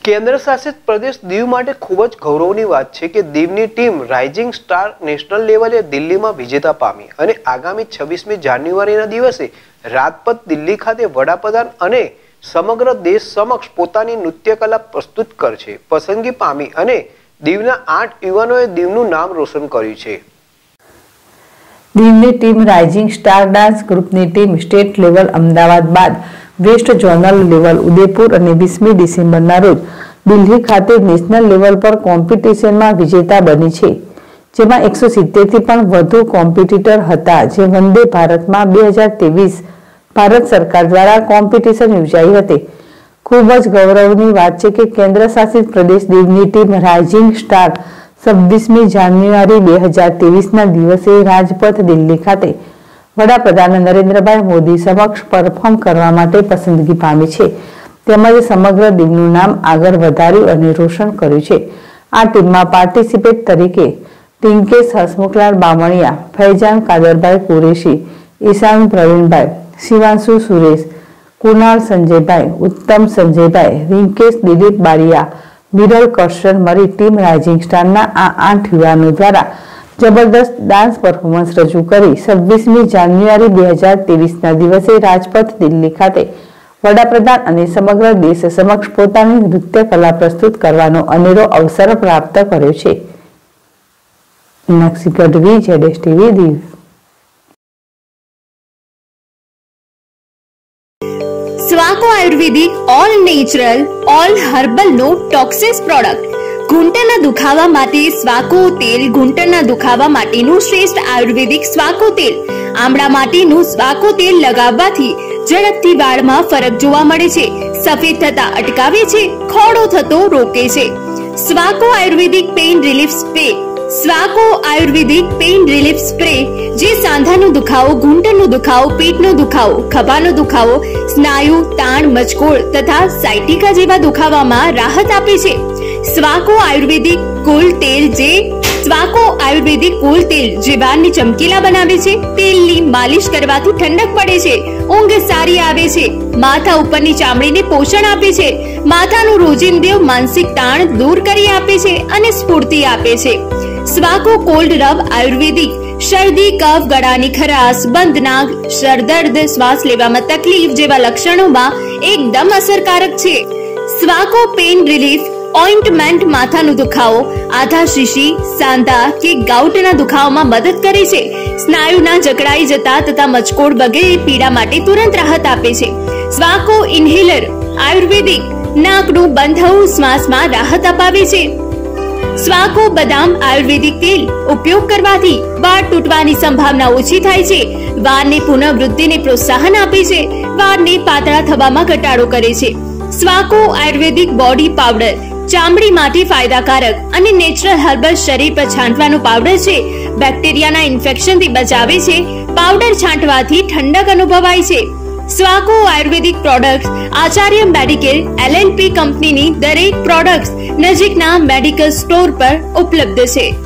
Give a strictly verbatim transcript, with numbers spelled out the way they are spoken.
કેન્દ્ર શાસિત પ્રદેશ દીવ માટે ખૂબ જ ગૌરવની વાત છે કે દીવની ટીમ રાઇઝિંગ સ્ટાર નેશનલ લેવલે દિલ્હીમાં વિજેતા પામી અને આગામી છવ્વીસમી જાન્યુઆરીના દિવસે રાજપથ દિલ્હી ખાતે વડાપ્રધાન અને સમગ્ર દેશ સમક્ષ પોતાની નૃત્ય કલા પ્રસ્તુત કરશે પસંદગી પામી અને દીવના આઠ યુવાનોએ દીવનું નામ રોશન કર્યું છે। દીવની ટીમ રાઇઝિંગ સ્ટાર ડાન્સ ગ્રુપની ટીમ સ્ટેટ લેવલ અમદાવાદ બાદ વેસ્ટ ઝોનલ લેવલ ઉદયપુર અને વીસમી ડિસેમ્બરના રોજ દિલ્હી ખાતે નેશનલ લેવલ પર કોમ્પિટિશનમાં વિજેતા બની છે, જેમાં એકસો સિત્તેર થી પણ વધુ કોમ્પિટિટર હતા, જે વંદે ભારતમાં બે હજાર ત્રેવીસ ભારત સરકાર દ્વારા કોમ્પિટિશન યોજાઈ હતી। ખૂબ જ ગૌરવની વાત છે કે કેન્દ્ર શાસિત પ્રદેશ દીવની ટીમ રાઇઝિંગ સ્ટાર છવ્વીસમી જાન્યુઆરી બે હજાર ત્રેવીસના દિવસે રાજપથ દિલ્હી ખાતે વડાપ્રધાન નરેન્દ્રભાઈ મોદી સમક્ષ પરફોર્મ કરવા માટે પસંદગી પામી છે, તેમજ સમગ્ર દીવનું નામ આગળ વધાર્યું અને રોશન કર્યું છે। આ ટીમમાં પાર્ટિસિપેટ તરીકે ટિંકેશ હસમુખલાલ બામણિયા, ફૈજાન કાદરભાઈ કુરેશી, ઈશાન પ્રવીણભાઈ, શિવાંશુ સુરેશ, કુણાલ સંજયભાઈ, ઉત્તમ સંજયભાઈ, રિંકેશ દિલીપ બારિયા, વિરલ કરશન મળી ટીમ રાઇઝિંગ સ્ટારના આ આઠ યુવાનો દ્વારા જબરદસ્ત ડાન્સ પરફોર્મન્સ રજૂ કરી છવ્વીસમી જાન્યુઆરી બે હજાર ત્રેવીસના દિવસે રાજપથ દિલ્હી ખાતે વડાપ્રધાન અને સમગ્ર દેશ સમક્ષ પોતાની નૃત્ય કલા પ્રસ્તુત કરવાનો અનેરો અવસર પ્રાપ્ત કર્યો છે। મીનાક્ષી ગઢવી, જેડેશ ટીવી, દીવ। સ્વાકો ayurvedic all natural all herbal no ટોક્સિસ પ્રોડક્ટ ઘૂંટણના દુખાવા માટે સ્વાકો તેલ ઘૂંટણના દુખાવા માટેનું શ્રેષ્ઠ આયુર્વેદિક સ્વાકો તેલ આમળા માટેનું સ્વાકો તેલ લગાવવાથી ઝડપથી વાળમાં ફરક જોવા મળે છે, સફેદ થતા અટકાવે છે, ખોડો થતો રોકે છે। સ્વાકો આયુર્વેદિક પેઇન રિલીફ સ્પ્રે સ્વાકો આયુર્વેદિક પેઇન રિલીફ સ્પ્રે જે સાંધાનો દુખાવો, ઘૂંટણનો દુખાવો, પેટનો દુખાવો, ખભાનો દુખાવો, સ્નાયુ તાણ, મચકોડ તથા સાયટિકા જેવા દુખાવામાં રાહત આપે છે। સ્વાકો આયુર્વેદિક કુલ તેલ જે સ્વાકો આયુર્વેદિક કુલ તેલ જે વાળને ચમકીલા બનાવે છે, તેલની માલિશ કરવાથી ઠંડક પડે છે, ઊંઘ સારી આવે છે, માથા ઉપરની ચામડીને પોષણ આપે છે, માથાનું રોજિંદુ માનસિક તાણ દૂર કરી આપે છે અને સ્ફૂર્તિ આપે છે। સ્વાકો કોલ્ડ રબ આયુર્વેદિક શરદી, કફ, ગળાની ખરાશ, બંધ નાક, સરદર્દ, શ્વાસ લેવામાં તકલીફ જેવા લક્ષણોમાં એકદમ અસરકારક છે। સ્વાકો પેઇન રિલીફ ઓઇન્ટમેન્ટ માથાનો દુખાવો, આધા શીશી, સાંધા કે ગાઉટના દુખાવામાં મદદ કરે છે, સ્નાયુના જકડાઈ જતા તથા મચકોડ વગેરે પીડા માટે તુરંત રાહત આપે છે। સ્વાકો ઇન્હેલર આયુર્વેદિક નાકનું બંધ થવું શ્વાસમાં રાહત અપાવે છે। સ્વાકો બદામ આયુર્વેદિક તેલ ઉપયોગ કરવાથી વાળ તૂટવાની સંભાવના ઓછી થાય છે, વાળને પુનઃવૃદ્ધિને પ્રોત્સાહન આપે છે, વાળને પાતળા થવામાં ઘટાડો કરે છે। સ્વાકો આયુર્વેદિક બોડી પાવડર ચામડી માટે ફાયદાકારક અને નેચરલ હર્બલ શરીર પર છાંટવાનો પાવડર છે, બેક્ટેરિયાના ઇન્ફેક્શનથી બચાવે છે, પાવડર છાંટવાથી ઠંડક અનુભવાય છે। સ્વાકો ayurvedic products Acharya medical L L P કંપનીની દરેક પ્રોડક્ટ્સ નજીકના મેડિકલ સ્ટોર પર ઉપલબ્ધ છે।